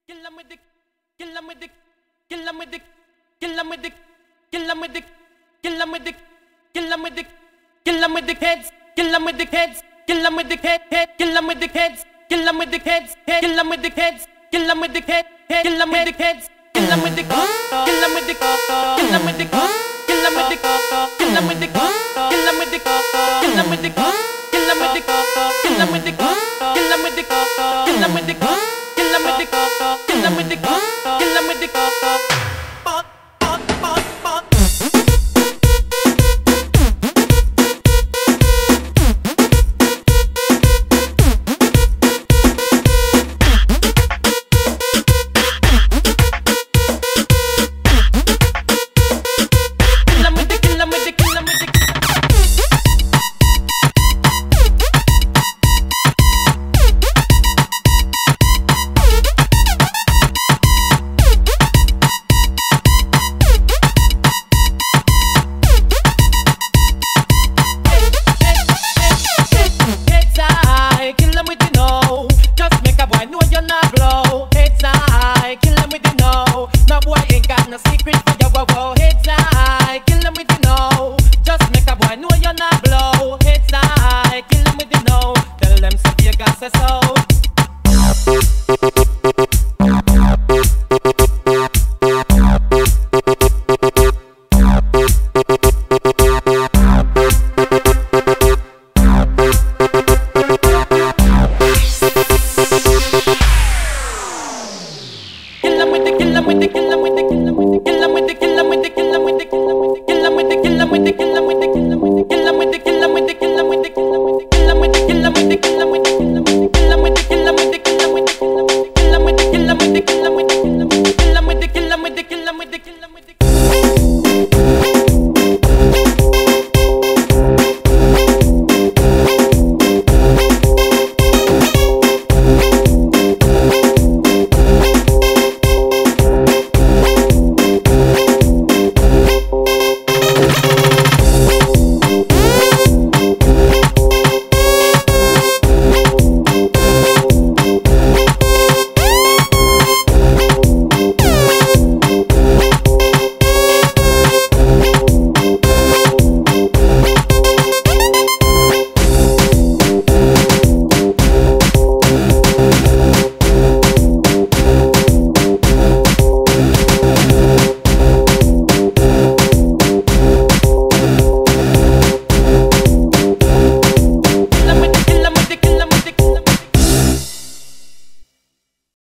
kill 'em with the, kill 'em with the, kill 'em with the, kill 'em with the, kill 'em with the, kill 'em with the, kill 'em with the, kill 'em with the heads, kill 'em with the heads, kill 'em with the head, kill 'em with the heads, kill 'em with the heads, kill 'em with the heads, kill 'em with the head.